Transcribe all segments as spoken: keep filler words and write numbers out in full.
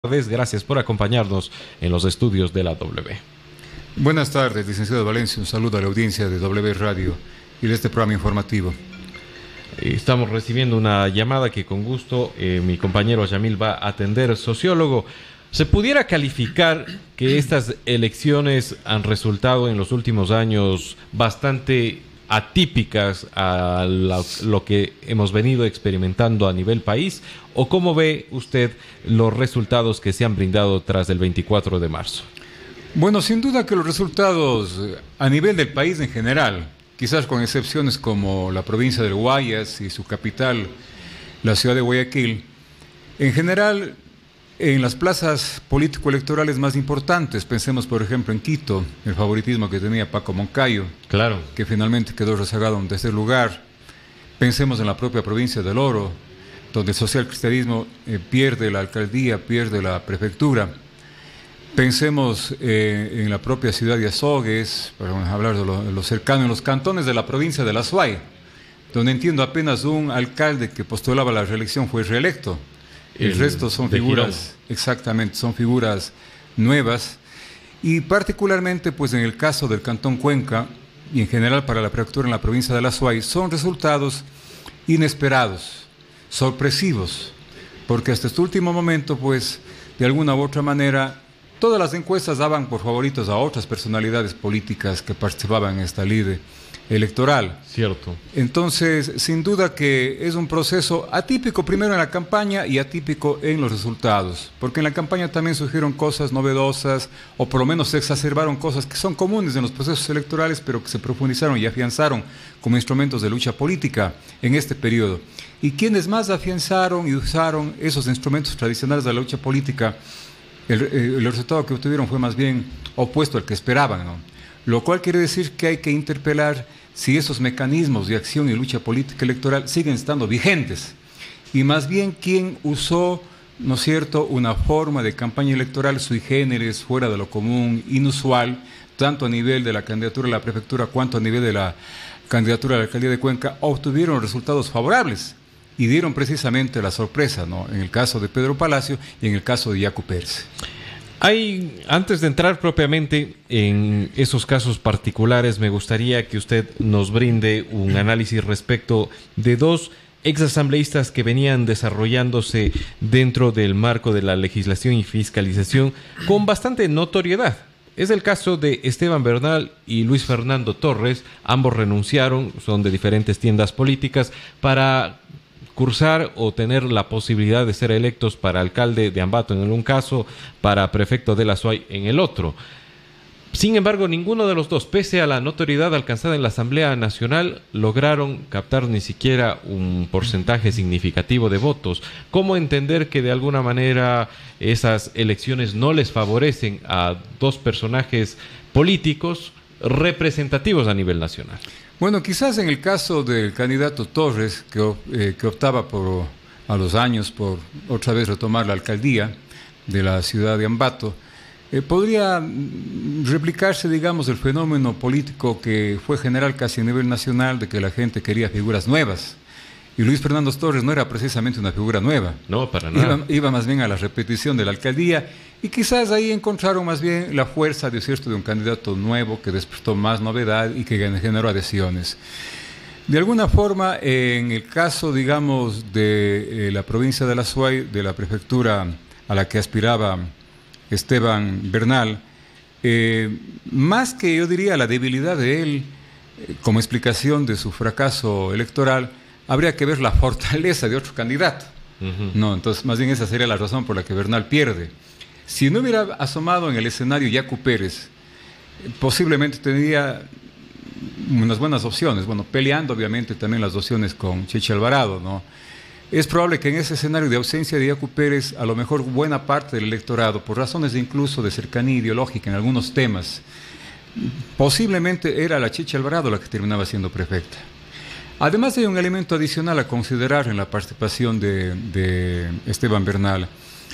Gracias por acompañarnos en los estudios de la W. Buenas tardes, licenciado Valencia. Un saludo a la audiencia de W Radio y de este programa informativo. Estamos recibiendo una llamada que con gusto eh, mi compañero Yamil va a atender. Sociólogo, ¿se pudiera calificar que estas elecciones han resultado en los últimos años bastante atípicas a lo, lo que hemos venido experimentando a nivel país? ¿O cómo ve usted los resultados que se han brindado tras el veinticuatro de marzo? Bueno, sin duda que los resultados a nivel del país en general, quizás con excepciones como la provincia del Guayas y su capital, la ciudad de Guayaquil, en general en las plazas político-electorales más importantes, pensemos por ejemplo en Quito, el favoritismo que tenía Paco Moncayo, claro, que finalmente quedó rezagado en tercer lugar. Pensemos en la propia provincia del Oro, donde el socialcristianismo eh, pierde la alcaldía, pierde la prefectura. Pensemos eh, en la propia ciudad de Azogues, para hablar de lo, de lo cercano, en los cantones de la provincia de La Suay, donde entiendo apenas un alcalde que postulaba la reelección fue reelecto. El, el resto son figuras, exactamente, son figuras nuevas. Y particularmente, pues en el caso del Cantón Cuenca, y en general para la prefectura en la provincia de La Suay, son resultados inesperados, sorpresivos, porque hasta este último momento, pues, de alguna u otra manera, todas las encuestas daban por favoritos a otras personalidades políticas que participaban en esta lide electoral. Cierto. Entonces, sin duda que es un proceso atípico primero en la campaña y atípico en los resultados, porque en la campaña también surgieron cosas novedosas, o por lo menos se exacerbaron cosas que son comunes en los procesos electorales, pero que se profundizaron y afianzaron como instrumentos de lucha política en este periodo. Y quienes más afianzaron y usaron esos instrumentos tradicionales de la lucha política, el, el resultado que obtuvieron fue más bien opuesto al que esperaban, ¿no? Lo cual quiere decir que hay que interpelar si esos mecanismos de acción y lucha política electoral siguen estando vigentes. Y más bien quién usó, ¿no es cierto?, una forma de campaña electoral sui generis, fuera de lo común, inusual, tanto a nivel de la candidatura a la prefectura cuanto a nivel de la candidatura a la alcaldía de Cuenca, obtuvieron resultados favorables y dieron precisamente la sorpresa, ¿no?, en el caso de Pedro Palacio y en el caso de Yacu Pérez. Hay, antes de entrar propiamente en esos casos particulares, me gustaría que usted nos brinde un análisis respecto de dos exasambleístas que venían desarrollándose dentro del marco de la legislación y fiscalización con bastante notoriedad. Es el caso de Esteban Bernal y Luis Fernando Torres. Ambos renunciaron, son de diferentes tiendas políticas, para cursar o tener la posibilidad de ser electos para alcalde de Ambato en un caso, para prefecto de La Suay en el otro. Sin embargo, ninguno de los dos, pese a la notoriedad alcanzada en la Asamblea Nacional, lograron captar ni siquiera un porcentaje significativo de votos. ¿Cómo entender que de alguna manera esas elecciones no les favorecen a dos personajes políticos representativos a nivel nacional? Bueno, quizás en el caso del candidato Torres, que, eh, que optaba por, a los años por otra vez retomar la alcaldía de la ciudad de Ambato, eh, podría replicarse, digamos, el fenómeno político que fue general casi a nivel nacional, de que la gente quería figuras nuevas. Y Luis Fernando Torres no era precisamente una figura nueva. No, para nada. Iba, iba más bien a la repetición de la alcaldía, y quizás ahí encontraron más bien la fuerza de, cierto, de un candidato nuevo que despertó más novedad y que generó adhesiones. De alguna forma, en el caso, digamos, de eh, la provincia de La Suay, de la prefectura a la que aspiraba Esteban Bernal, eh, más que yo diría la debilidad de él eh, como explicación de su fracaso electoral, habría que ver la fortaleza de otro candidato. Uh-huh. No, entonces, más bien esa sería la razón por la que Bernal pierde. Si no hubiera asomado en el escenario Yacu Pérez, posiblemente tendría unas buenas opciones, bueno, peleando obviamente también las opciones con Cheche Alvarado, ¿no? Es probable que en ese escenario de ausencia de Yacu Pérez, a lo mejor buena parte del electorado, por razones de incluso de cercanía ideológica en algunos temas, posiblemente era la Cheche Alvarado la que terminaba siendo prefecta. Además hay un elemento adicional a considerar en la participación de, de Esteban Bernal.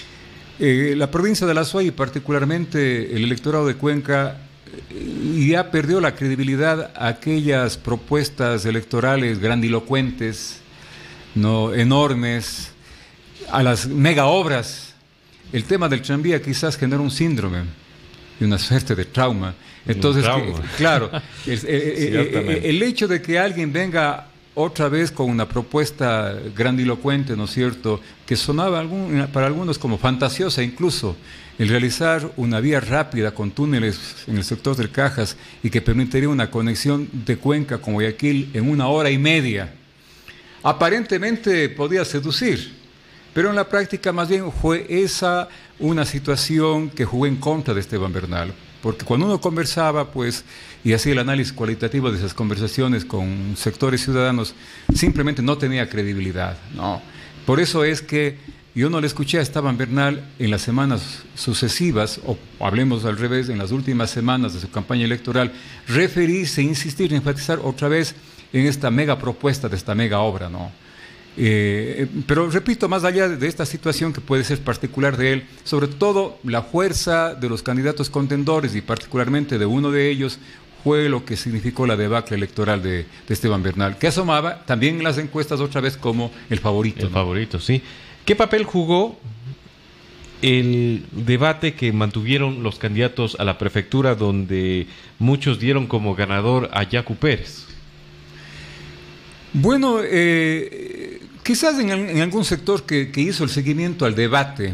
Eh, la provincia de La Suay, particularmente el electorado de Cuenca, eh, ya perdió la credibilidad a aquellas propuestas electorales grandilocuentes, no enormes, a las mega obras el tema del tranvía quizás genera un síndrome y una suerte de trauma. Entonces, que, claro, el, el, el, el hecho de que alguien venga otra vez con una propuesta grandilocuente, ¿no es cierto?, que sonaba algún, para algunos como fantasiosa incluso, el realizar una vía rápida con túneles en el sector del Cajas y que permitiría una conexión de Cuenca con Guayaquil en una hora y media. Aparentemente podía seducir, pero en la práctica más bien fue esa una situación que jugó en contra de Esteban Bernal. Porque cuando uno conversaba, pues, y hacía el análisis cualitativo de esas conversaciones con sectores ciudadanos, simplemente no tenía credibilidad, ¿no? Por eso es que yo no le escuché a Esteban Bernal en las semanas sucesivas, o hablemos al revés, en las últimas semanas de su campaña electoral, referirse, insistir, enfatizar otra vez en esta mega propuesta de esta mega obra, ¿no? Eh, pero repito, más allá de esta situación que puede ser particular de él, sobre todo la fuerza de los candidatos contendores y particularmente de uno de ellos fue lo que significó la debacle electoral de, de Esteban Bernal, que asomaba también en las encuestas otra vez como el favorito. El ¿no? favorito, sí. ¿Qué papel jugó el debate que mantuvieron los candidatos a la prefectura donde muchos dieron como ganador a Yacu Pérez? Bueno, eh, quizás en, en algún sector que, que hizo el seguimiento al debate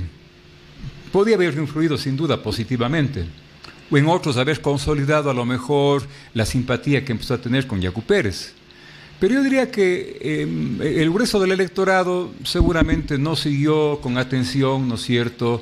podía haber influido sin duda positivamente, o en otros haber consolidado a lo mejor la simpatía que empezó a tener con Yacu Pérez. Pero yo diría que eh, el grueso del electorado seguramente no siguió con atención, ¿no es cierto?,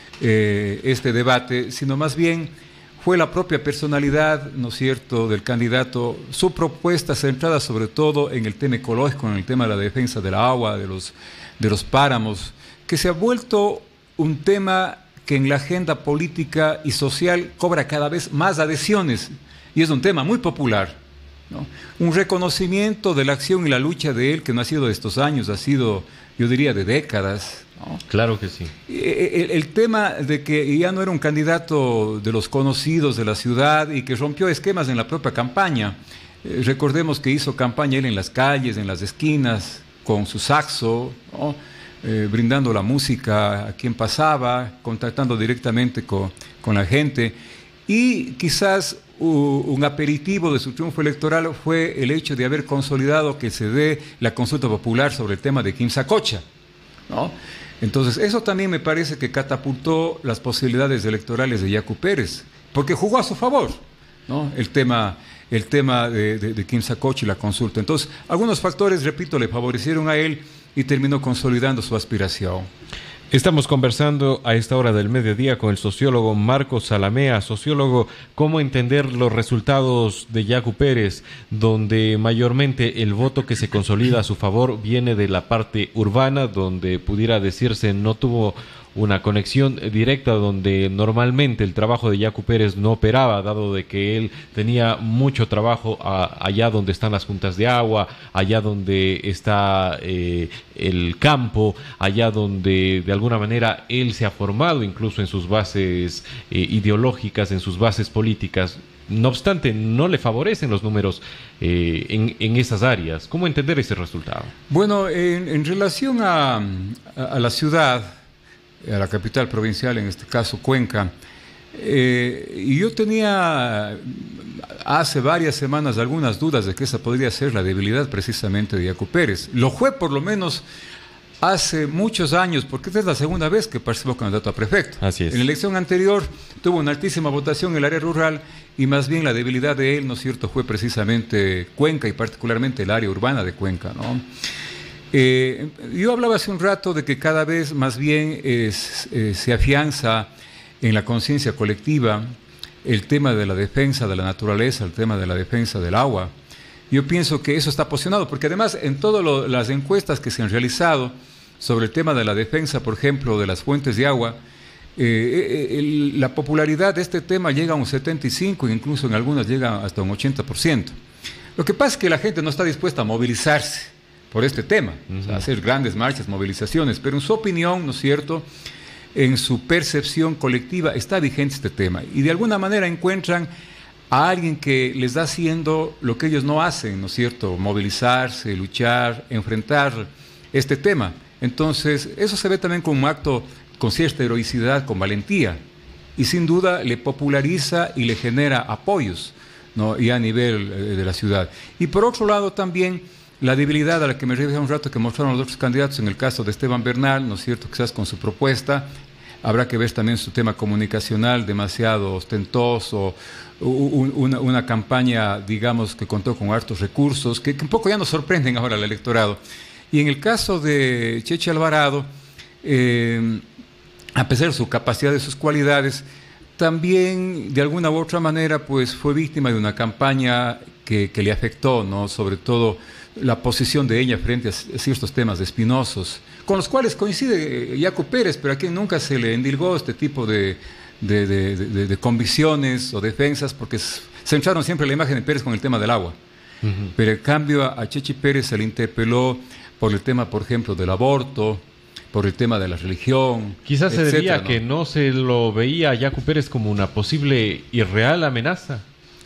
eh, este debate, sino más bien fue la propia personalidad, ¿no es cierto?, del candidato, su propuesta centrada sobre todo en el tema ecológico, en el tema de la defensa del agua, de los, de los páramos, que se ha vuelto un tema que en la agenda política y social cobra cada vez más adhesiones, y es un tema muy popular, ¿no? Un reconocimiento de la acción y la lucha de él, que no ha sido de estos años, ha sido, yo diría, de décadas, ¿no? Claro que sí. El, el tema de que ya no era un candidato de los conocidos de la ciudad y que rompió esquemas en la propia campaña. Eh, recordemos que hizo campaña él en las calles, en las esquinas, con su saxo, ¿no? eh, brindando la música a quien pasaba, contactando directamente con, con la gente. Y quizás uh, un aperitivo de su triunfo electoral fue el hecho de haber consolidado que se dé la consulta popular sobre el tema de Quimsacocha, ¿no? Entonces, eso también me parece que catapultó las posibilidades electorales de Yacu Pérez, porque jugó a su favor, ¿no?, el tema, el tema de, de, de Quimsacocha y la consulta. Entonces, algunos factores, repito, le favorecieron a él y terminó consolidando su aspiración. Estamos conversando a esta hora del mediodía con el sociólogo Marcos Zalamea. Sociólogo, ¿cómo entender los resultados de Yacu Pérez, donde mayormente el voto que se consolida a su favor viene de la parte urbana, donde pudiera decirse no tuvo una conexión directa, donde normalmente el trabajo de Yacu Pérez no operaba, dado de que él tenía mucho trabajo a, allá donde están las juntas de agua, allá donde está eh, el campo, allá donde de alguna manera él se ha formado incluso en sus bases eh, ideológicas, en sus bases políticas. No obstante, no le favorecen los números eh, en, en esas áreas. ¿Cómo entender ese resultado? Bueno, en, en relación a, a, a la ciudad, a la capital provincial, en este caso Cuenca, eh, y yo tenía hace varias semanas algunas dudas de que esa podría ser la debilidad precisamente de Yacu Pérez. Lo fue por lo menos hace muchos años, porque esta es la segunda vez que participó candidato a prefecto. Así es. En la elección anterior tuvo una altísima votación en el área rural y más bien la debilidad de él, ¿no es cierto?, fue precisamente Cuenca y particularmente el área urbana de Cuenca, ¿no? Eh, yo hablaba hace un rato de que cada vez más bien es, eh, se afianza en la conciencia colectiva el tema de la defensa de la naturaleza, el tema de la defensa del agua. Yo pienso que eso está posicionado, porque además en todas las encuestas que se han realizado sobre el tema de la defensa, por ejemplo, de las fuentes de agua, eh, el, la popularidad de este tema llega a un setenta y cinco, incluso en algunas llega hasta un ochenta por ciento. Lo que pasa es que la gente no está dispuesta a movilizarse por este tema, uh-huh. o sea, hacer grandes marchas, movilizaciones, pero en su opinión, ¿no es cierto?, en su percepción colectiva está vigente este tema, y de alguna manera encuentran a alguien que les da haciendo lo que ellos no hacen, ¿no es cierto?, movilizarse, luchar, enfrentar este tema. Entonces, eso se ve también como un acto con cierta heroicidad, con valentía, y sin duda le populariza y le genera apoyos, ¿no? Y a nivel eh, de la ciudad. Y por otro lado también la debilidad a la que me refería un rato que mostraron los otros candidatos, en el caso de Esteban Bernal, ¿no es cierto?, quizás con su propuesta, habrá que ver también su tema comunicacional demasiado ostentoso, una, una campaña, digamos, que contó con hartos recursos, que, que un poco ya nos sorprenden ahora al electorado. Y en el caso de Cheche Alvarado, eh, a pesar de su capacidad, de sus cualidades, también de alguna u otra manera pues fue víctima de una campaña que, que le afectó, ¿no? Sobre todo la posición de ella frente a ciertos temas espinosos, con los cuales coincide Yacu Pérez, pero a quien nunca se le endilgó este tipo de, de, de, de, de convicciones o defensas, porque centraron siempre la imagen de Pérez con el tema del agua. Uh-huh. Pero en cambio a, a Cheche Pérez se le interpeló por el tema, por ejemplo, del aborto, por el tema de la religión. Quizás se etcétera, debía ¿no? que no se lo veía a Yacu Pérez como una posible y real amenaza.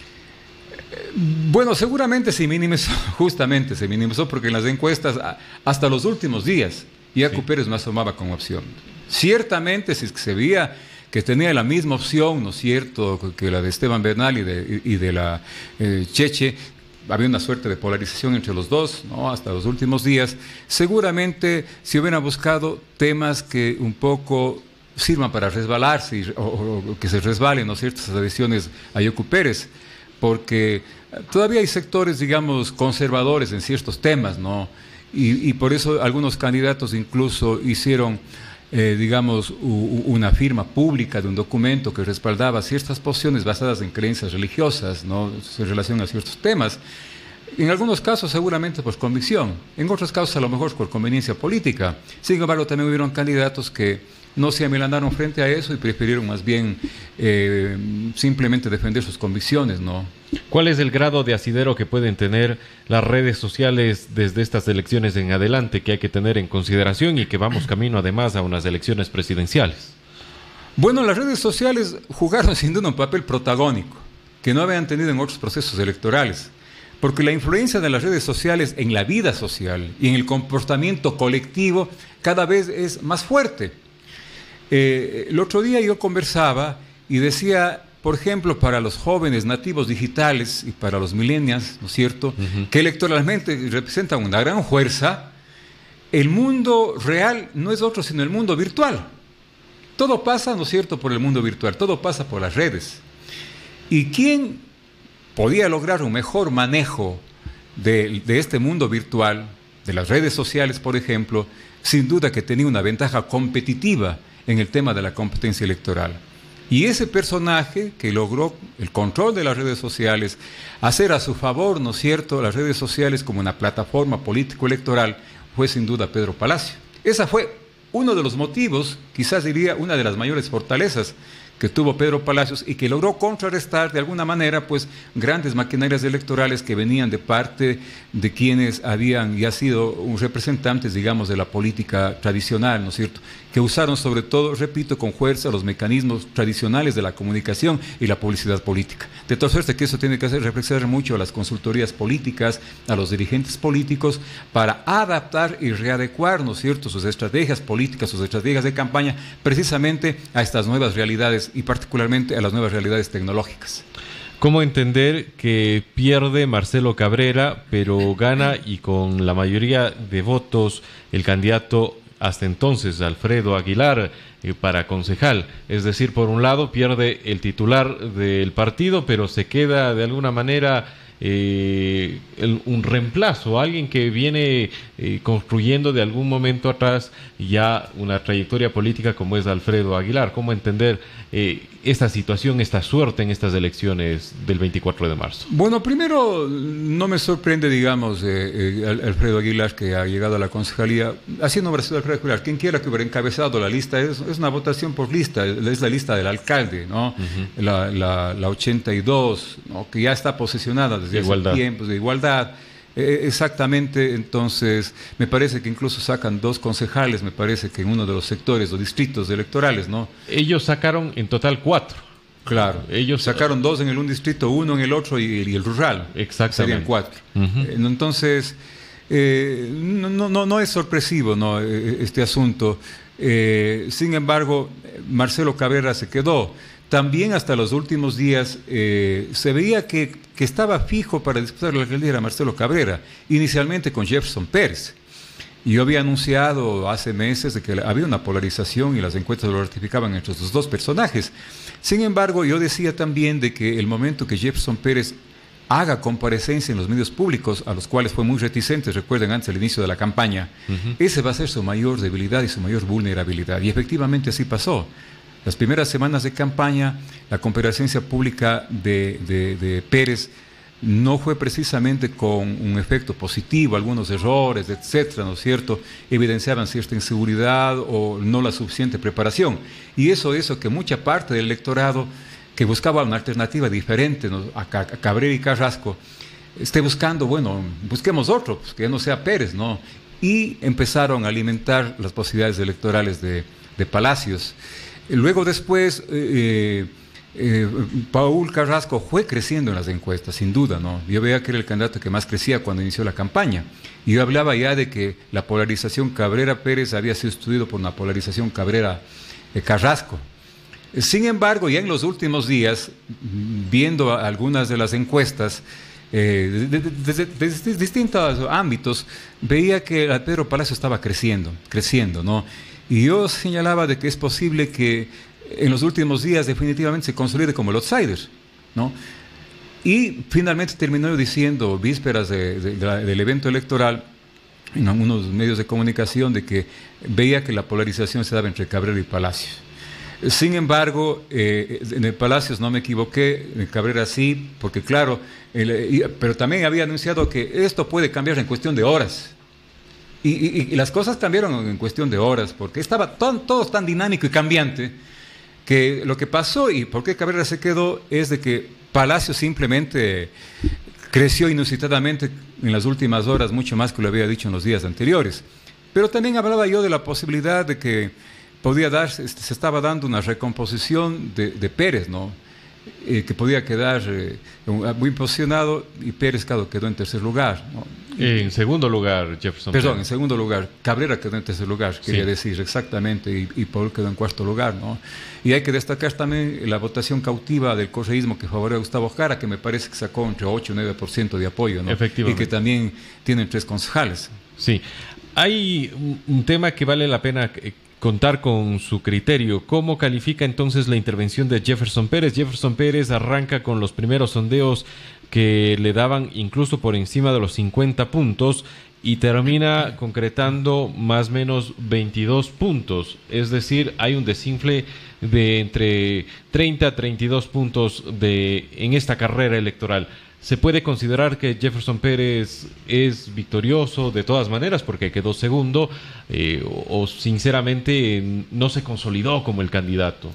Bueno, seguramente se minimizó, justamente se minimizó, porque en las encuestas, hasta los últimos días, Yacu sí. Pérez no asomaba como opción. Ciertamente, si se veía que tenía la misma opción, ¿no es cierto?, que la de Esteban Bernal y de, y de la eh, Cheche, había una suerte de polarización entre los dos, ¿no?, hasta los últimos días. Seguramente se hubieran buscado temas que un poco sirvan para resbalarse y, o, o que se resbalen, ¿no es cierto?, esas adhesiones a Yacu Pérez, porque todavía hay sectores, digamos, conservadores en ciertos temas, ¿no? Y, y por eso algunos candidatos incluso hicieron, eh, digamos, u, una firma pública de un documento que respaldaba ciertas posiciones basadas en creencias religiosas, ¿no?, en relación a ciertos temas. En algunos casos seguramente por convicción, en otros casos a lo mejor por conveniencia política. Sin embargo, también hubieron candidatos que no se amilanaron frente a eso y prefirieron más bien eh, simplemente defender sus convicciones, ¿no? ¿Cuál es el grado de asidero que pueden tener las redes sociales desde estas elecciones en adelante, que hay que tener en consideración y que vamos camino además a unas elecciones presidenciales? Bueno, las redes sociales jugaron sin duda un papel protagónico que no habían tenido en otros procesos electorales, porque la influencia de las redes sociales en la vida social y en el comportamiento colectivo cada vez es más fuerte. Eh, el otro día yo conversaba y decía, por ejemplo, para los jóvenes nativos digitales y para los millennials, ¿no es cierto?, uh-huh. que electoralmente representan una gran fuerza, el mundo real no es otro sino el mundo virtual. Todo pasa, ¿no es cierto?, por el mundo virtual, todo pasa por las redes. ¿Y quién podía lograr un mejor manejo de, de este mundo virtual, de las redes sociales, por ejemplo? Sin duda que tenía una ventaja competitiva en el tema de la competencia electoral. Y ese personaje que logró el control de las redes sociales, hacer a su favor, ¿no es cierto?, las redes sociales como una plataforma político-electoral, fue sin duda Pedro Palacio. Esa fue uno de los motivos, quizás diría una de las mayores fortalezas que tuvo Pedro Palacios y que logró contrarrestar de alguna manera pues grandes maquinarias electorales que venían de parte de quienes habían ya sido un representantes, digamos, de la política tradicional, ¿no es cierto?, que usaron sobre todo, repito, con fuerza los mecanismos tradicionales de la comunicación y la publicidad política. De tal suerte que eso tiene que hacer reflexionar mucho a las consultorías políticas, a los dirigentes políticos, para adaptar y readecuar, ¿no es cierto?, sus estrategias políticas, sus estrategias de campaña, precisamente a estas nuevas realidades y particularmente a las nuevas realidades tecnológicas. ¿Cómo entender que pierde Marcelo Cabrera, pero gana y con la mayoría de votos el candidato hasta entonces, Alfredo Aguilar, eh, para concejal? Es decir, por un lado pierde el titular del partido, pero se queda de alguna manera eh, el, un reemplazo, alguien que viene eh, construyendo de algún momento atrás ya una trayectoria política como es Alfredo Aguilar. ¿Cómo entender eh, esta situación, esta suerte en estas elecciones del veinticuatro de marzo? Bueno, primero, no me sorprende, digamos, eh, eh, Alfredo Aguilar, que ha llegado a la concejalía. Así no habrá sido Alfredo Aguilar. Quien quiera que hubiera encabezado la lista, es, es una votación por lista, es la lista del alcalde, ¿no? Uh-huh. La, la, la ochenta y dos, ¿no?, que ya está posicionada desde igualdad. hace tiempos, de igualdad. Eh, exactamente, entonces, me parece que incluso sacan dos concejales, me parece que en uno de los sectores o distritos electorales, ¿no? Ellos sacaron en total cuatro. Claro, ellos sacaron dos en el un distrito, uno en el otro y, y el rural. Exactamente. Serían cuatro. Uh-huh. Entonces, eh, no, no, no es sorpresivo, ¿no?, este asunto. Eh, sin embargo, Marcelo Cabrera se quedó. También hasta los últimos días eh, se veía que, que estaba fijo para disputar la alcaldía era Marcelo Cabrera, inicialmente con Jefferson Pérez. Y yo había anunciado hace meses de que había una polarización y las encuestas lo ratificaban entre estos dos personajes. Sin embargo, yo decía también de que el momento que Jefferson Pérez haga comparecencia en los medios públicos, a los cuales fue muy reticente, recuerden, antes del inicio de la campaña, uh-huh. ese va a ser su mayor debilidad y su mayor vulnerabilidad. Y efectivamente así pasó. Las primeras semanas de campaña, la comparecencia pública de, de, de Pérez no fue precisamente con un efecto positivo, algunos errores, etcétera, ¿no es cierto? Evidenciaban cierta inseguridad o no la suficiente preparación. Y eso hizo que mucha parte del electorado que buscaba una alternativa diferente, ¿no?, a Cabrera y Carrasco, esté buscando, bueno, busquemos otro, pues, que no sea Pérez, ¿no? Y empezaron a alimentar las posibilidades electorales de, de Palacios. Luego después, eh, eh, Paul Carrasco fue creciendo en las encuestas, sin duda, ¿no? Yo veía que era el candidato que más crecía cuando inició la campaña. Y yo hablaba ya de que la polarización Cabrera-Pérez había sido sustituido por una polarización Cabrera-Carrasco. Sin embargo, ya en los últimos días, viendo algunas de las encuestas, eh, de, de, de, de, de distintos ámbitos, veía que Pedro Palacio estaba creciendo, creciendo, ¿no? Y yo señalaba de que es posible que en los últimos días definitivamente se consolide como el outsider, ¿no? Y finalmente terminó diciendo, vísperas de, de, de, del evento electoral, en algunos medios de comunicación, de que veía que la polarización se daba entre Cabrera y Palacios. Sin embargo, eh, en el Palacios no me equivoqué, en Cabrera sí, porque claro, el, pero también había anunciado que esto puede cambiar en cuestión de horas. Y, y, y las cosas cambiaron en cuestión de horas, porque estaba todo, todo tan dinámico y cambiante, que lo que pasó y por qué Cabrera se quedó es de que Palacios simplemente creció inusitadamente en las últimas horas, mucho más que lo había dicho en los días anteriores. Pero también hablaba yo de la posibilidad de que podía darse, se estaba dando una recomposición de, de Pérez, ¿no? Eh, que podía quedar eh, muy posicionado y Pérez quedó en tercer lugar, ¿no? En segundo lugar, Jefferson Perdón, Pérez. en segundo lugar. Cabrera quedó en tercer lugar, quería sí. decir, exactamente, y, y Paul quedó en cuarto lugar, ¿no? Y hay que destacar también la votación cautiva del correísmo que favorece a Gustavo Jara, que me parece que sacó entre ocho y nueve por ciento de apoyo, ¿no? Efectivamente. Y que también tienen tres concejales. Sí. Hay un tema que vale la pena contar con su criterio. ¿Cómo califica entonces la intervención de Jefferson Pérez? Jefferson Pérez arranca con los primeros sondeos que le daban incluso por encima de los cincuenta puntos y termina concretando más o menos veintidós puntos. Es decir, hay un desinfle de entre treinta a treinta y dos puntos de, en esta carrera electoral. ¿Se puede considerar que Jefferson Pérez es victorioso de todas maneras porque quedó segundo eh, o, o sinceramente no se consolidó como el candidato?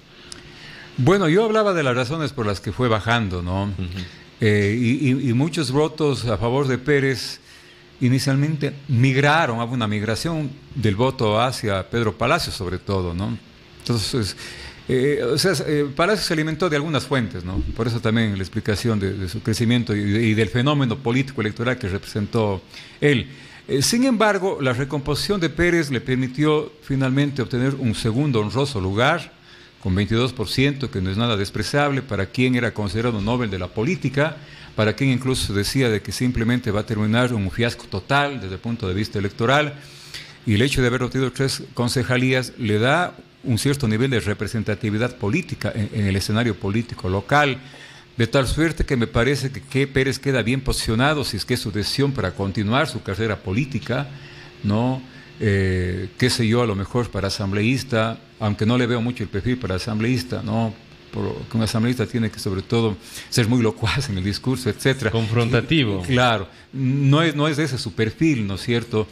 Bueno, yo hablaba de las razones por las que fue bajando, ¿no? Uh-huh. Eh, y, y, y muchos votos a favor de Pérez inicialmente migraron, hubo una migración del voto hacia Pedro Palacios sobre todo, ¿no? Entonces, eh, o sea, eh, Palacios se alimentó de algunas fuentes, ¿no? Por eso también la explicación de, de su crecimiento y, de, y del fenómeno político electoral que representó él. Eh, sin embargo, la recomposición de Pérez le permitió finalmente obtener un segundo honroso lugar, con veintidós por ciento, que no es nada despreciable para quien era considerado un Nobel de la política, para quien incluso decía de que simplemente va a terminar un fiasco total desde el punto de vista electoral, y el hecho de haber obtenido tres concejalías le da un cierto nivel de representatividad política en, en el escenario político local, de tal suerte que me parece que, que Pérez queda bien posicionado si es que es su decisión para continuar su carrera política, ¿no? Eh, qué sé yo, a lo mejor para asambleísta, aunque no le veo mucho el perfil para asambleísta, ¿no? Porque un asambleísta tiene que sobre todo ser muy locuaz en el discurso, etcétera. Confrontativo. Y, claro, no es, no es ese su perfil, ¿no es cierto?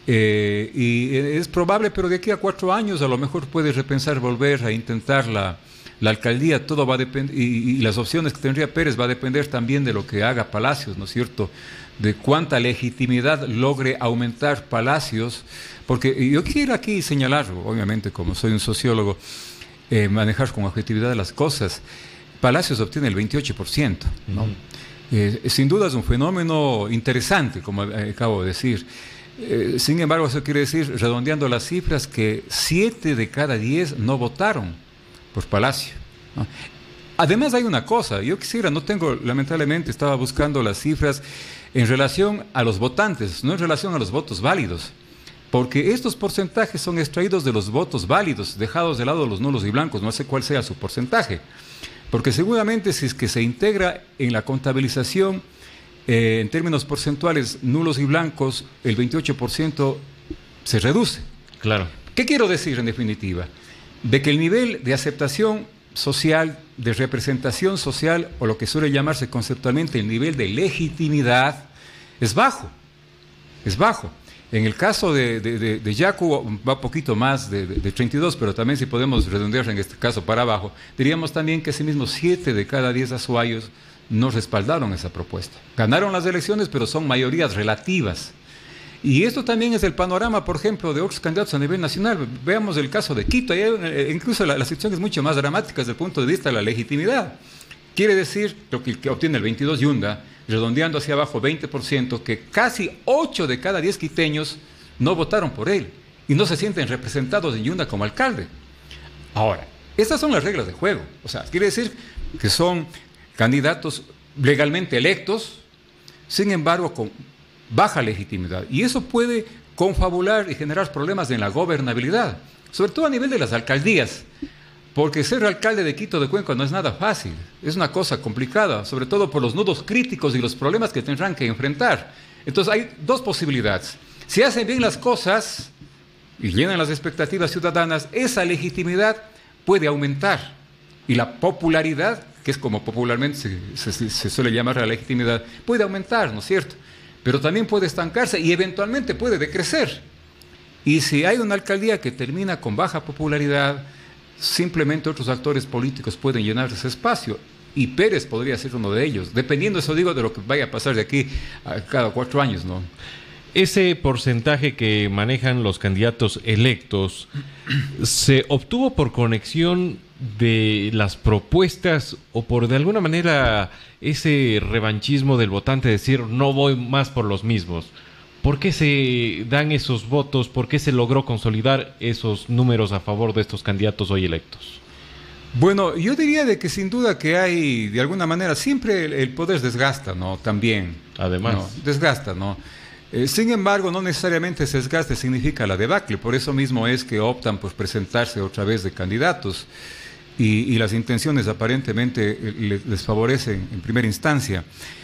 Eh, y es probable, pero de aquí a cuatro años a lo mejor puede repensar volver a intentar la, la alcaldía. Todo va a depender, y, y las opciones que tendría Pérez va a depender también de lo que haga Palacios, ¿no es cierto? De cuánta legitimidad logre aumentar Palacios, porque yo quiero aquí señalar, obviamente como soy un sociólogo, eh, manejar con objetividad las cosas. Palacios obtiene el veintiocho por ciento, ¿no? Uh-huh. eh, sin duda es un fenómeno interesante, como acabo de decir, Eh, sin embargo, eso quiere decir, redondeando las cifras, que siete de cada diez no votaron por Palacio, ¿no? Además hay una cosa, yo quisiera, no tengo, lamentablemente estaba buscando las cifras en relación a los votantes, no en relación a los votos válidos, porque estos porcentajes son extraídos de los votos válidos, dejados de lado los nulos y blancos, no sé cuál sea su porcentaje, porque seguramente si es que se integra en la contabilización, eh, en términos porcentuales, nulos y blancos, el veintiocho por ciento se reduce. Claro. ¿Qué quiero decir en definitiva? De que el nivel de aceptación social, de representación social, o lo que suele llamarse conceptualmente el nivel de legitimidad, es bajo, es bajo. En el caso de, de, de, de Yacu va un poquito más de, de, de treinta y dos, pero también si podemos redondear en este caso para abajo, diríamos también que asimismo siete de cada diez azuayos no respaldaron esa propuesta. Ganaron las elecciones, pero son mayorías relativas. Y esto también es el panorama, por ejemplo, de otros candidatos a nivel nacional. Veamos el caso de Quito, ahí, incluso la, la situación es mucho más dramática desde el punto de vista de la legitimidad. Quiere decir, lo que, que obtiene el veintidós Yunda, redondeando hacia abajo veinte por ciento, que casi ocho de cada diez quiteños no votaron por él y no se sienten representados en Yunda como alcalde. Ahora, estas son las reglas de juego. O sea, quiere decir que son candidatos legalmente electos, sin embargo, con baja legitimidad, y eso puede confabular y generar problemas en la gobernabilidad, sobre todo a nivel de las alcaldías, porque ser alcalde de Quito de Cuenca no es nada fácil, es una cosa complicada, sobre todo por los nudos críticos y los problemas que tendrán que enfrentar. Entonces hay dos posibilidades: si hacen bien las cosas y llenan las expectativas ciudadanas, esa legitimidad puede aumentar, y la popularidad, que es como popularmente se, se, se suele llamar la legitimidad, puede aumentar, ¿no es cierto? Pero también puede estancarse y eventualmente puede decrecer. Y si hay una alcaldía que termina con baja popularidad, simplemente otros actores políticos pueden llenar ese espacio. Y Pérez podría ser uno de ellos, dependiendo, eso digo, de lo que vaya a pasar de aquí a cada cuatro años, ¿no? Ese porcentaje que manejan los candidatos electos, ¿se obtuvo por conexión de las propuestas o por de alguna manera ese revanchismo del votante, decir no voy más por los mismos? ¿Por qué se dan esos votos? ¿Por qué se logró consolidar esos números a favor de estos candidatos hoy electos? Bueno, yo diría de que sin duda que hay, de alguna manera, siempre el, el poder desgasta, ¿no? También. Además. ¿no? Desgasta, ¿no? Eh, sin embargo, no necesariamente ese desgaste significa la debacle. Por eso mismo es que optan por presentarse otra vez de candidatos. Y, y las intenciones aparentemente les, les favorecen en primera instancia.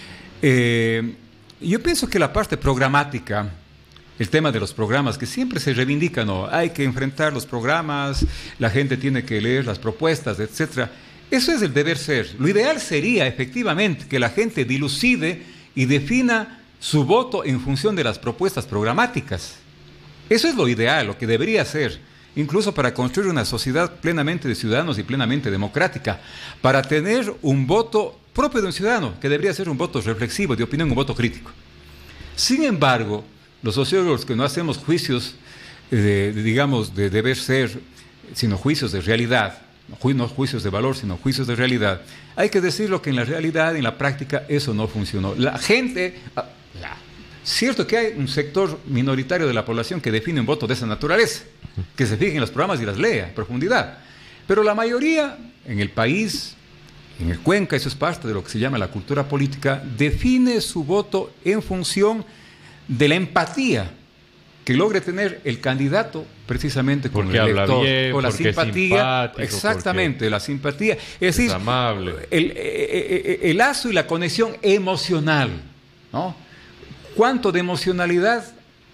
Eh, yo pienso que la parte programática, el tema de los programas, que siempre se reivindica, ¿no? Hay que enfrentar los programas, la gente tiene que leer las propuestas, etcétera. Eso es el deber ser. Lo ideal sería, efectivamente, que la gente dilucide y defina su voto en función de las propuestas programáticas. Eso es lo ideal, lo que debería ser, incluso para construir una sociedad plenamente de ciudadanos y plenamente democrática, para tener un voto propio de un ciudadano, que debería ser un voto reflexivo, de opinión, un voto crítico. Sin embargo, los sociólogos que no hacemos juicios, de, de, digamos, de deber ser, sino juicios de realidad, no juicios de valor, sino juicios de realidad, hay que decirlo que en la realidad, en la práctica, eso no funcionó. La gente... La, cierto que hay un sector minoritario de la población que define un voto de esa naturaleza, que se fije en los programas y las lea en profundidad, pero la mayoría en el país, en el Cuenca, eso es parte de lo que se llama la cultura política, define su voto en función de la empatía que logre tener el candidato precisamente con porque el elector, bien, o la simpatía, es exactamente, la simpatía, es decir, es amable. El, el, el, el lazo y la conexión emocional, ¿no? ¿Cuánto de emocionalidad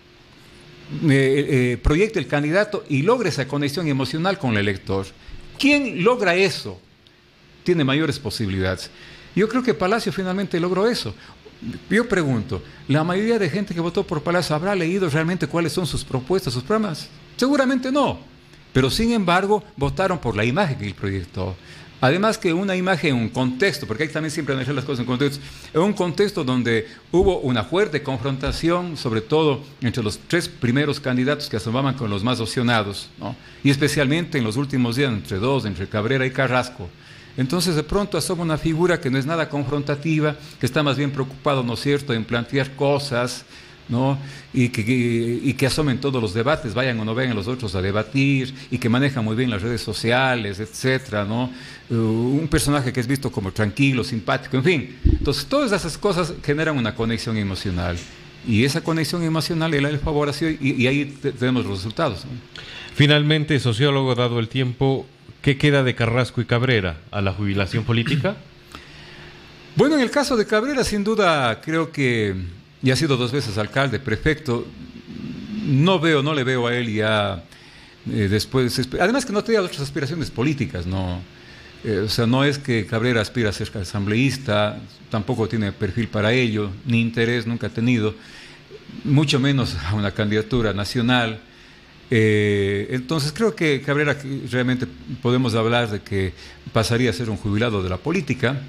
eh, eh, proyecta el candidato y logra esa conexión emocional con el elector? ¿Quién logra eso? Tiene mayores posibilidades. Yo creo que Palacio finalmente logró eso. Yo pregunto, ¿la mayoría de gente que votó por Palacio habrá leído realmente cuáles son sus propuestas, sus programas? Seguramente no. Pero sin embargo, votaron por la imagen que él proyectó. Además que una imagen, un contexto, porque hay también siempre analizar las cosas en contexto, en un contexto donde hubo una fuerte confrontación, sobre todo entre los tres primeros candidatos que asomaban con los más opcionados, ¿no? Y especialmente en los últimos días, entre dos, entre Cabrera y Carrasco. Entonces de pronto asoma una figura que no es nada confrontativa, que está más bien preocupado, ¿no es cierto?, en plantear cosas, ¿no? Y que, y que asomen todos los debates, vayan o no vengan los otros a debatir, y que maneja muy bien las redes sociales, etcétera, ¿no? Uh, un personaje que es visto como tranquilo, simpático, en fin. Entonces, todas esas cosas generan una conexión emocional. Y esa conexión emocional él le favoreció y, y ahí te, tenemos los resultados, ¿no? Finalmente, sociólogo, dado el tiempo, ¿qué queda de Carrasco y Cabrera? ¿A la jubilación política? Bueno, en el caso de Cabrera, sin duda, creo que ya ha sido dos veces alcalde, prefecto. No veo, no le veo a él ya eh, después. Además que no tenía otras aspiraciones políticas, ¿no? Eh, o sea, no es que Cabrera aspira a ser asambleísta, tampoco tiene perfil para ello, ni interés nunca ha tenido, mucho menos a una candidatura nacional. Eh, entonces creo que Cabrera realmente podemos hablar de que pasaría a ser un jubilado de la política,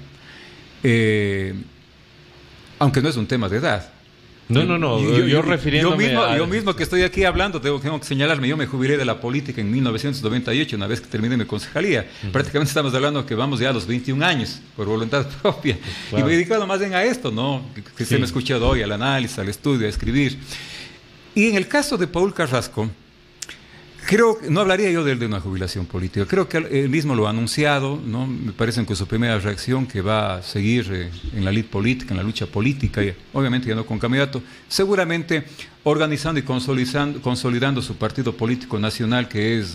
eh, aunque no es un tema de edad. No, no, no, yo, yo, yo refiriéndome yo mismo, a... yo mismo que estoy aquí hablando, tengo, tengo que señalarme, yo me jubilé de la política en mil novecientos noventa y ocho, una vez que terminé mi concejalía. Uh-huh. Prácticamente estamos hablando que vamos ya a los veintiún años, por voluntad propia. Wow. Y me he dedicado más bien a esto, ¿no? Que, que sí. Se me ha escuchado hoy, al análisis, al estudio, a escribir. Y en el caso de Paul Carrasco, creo que no hablaría yo de él de una jubilación política. Creo que él mismo lo ha anunciado, ¿no? Me parece que su primera reacción que va a seguir eh, en la lid política, en la lucha política, y obviamente ya no con candidato, seguramente organizando y consolidando, consolidando su partido político nacional, que es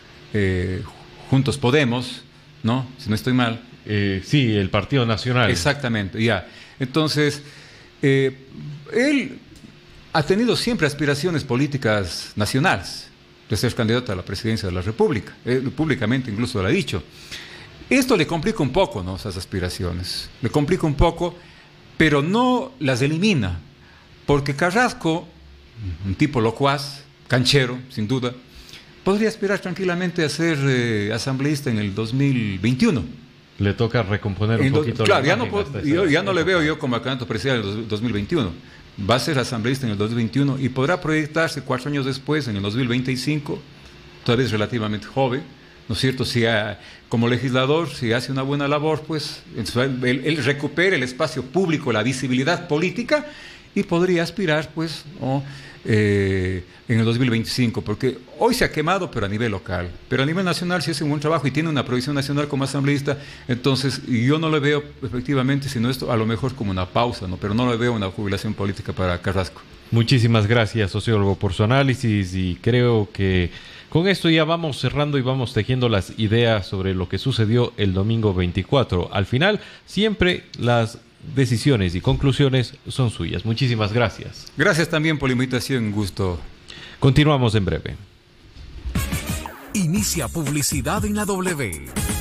eh, Juntos Podemos, ¿no? Si no estoy mal. Eh, sí, el Partido Nacional. Exactamente, ya. Entonces, eh, él ha tenido siempre aspiraciones políticas nacionales, de ser candidato a la presidencia de la República, eh, públicamente incluso lo ha dicho. Esto le complica un poco, ¿no? Esas aspiraciones, le complica un poco, pero no las elimina, porque Carrasco, un tipo locuaz, canchero, sin duda, podría aspirar tranquilamente a ser eh, asambleísta en el dos mil veintiuno. Le toca recomponer un en poquito. Do, claro, la ya, no puedo, yo, ya no le veo yo como candidato presidencial en el dos mil veintiuno. Va a ser asambleísta en el dos mil veintiuno y podrá proyectarse cuatro años después, en el dos mil veinticinco, todavía es relativamente joven, ¿no es cierto? Si ha, como legislador, si hace una buena labor, pues él, él recupera el espacio público, la visibilidad política, y podría aspirar, pues, ¿no? eh, en el dos mil veinticinco, porque hoy se ha quemado, pero a nivel local, pero a nivel nacional sí hace un buen trabajo y tiene una proyección nacional como asambleísta. Entonces yo no le veo efectivamente, sino esto a lo mejor como una pausa, ¿no? Pero no le veo una jubilación política para Carrasco. Muchísimas gracias, sociólogo, por su análisis, y creo que con esto ya vamos cerrando y vamos tejiendo las ideas sobre lo que sucedió el domingo veinticuatro. Al final, siempre las decisiones y conclusiones son suyas. Muchísimas gracias. Gracias también por la invitación, un gusto. Continuamos en breve. Inicia publicidad en la W.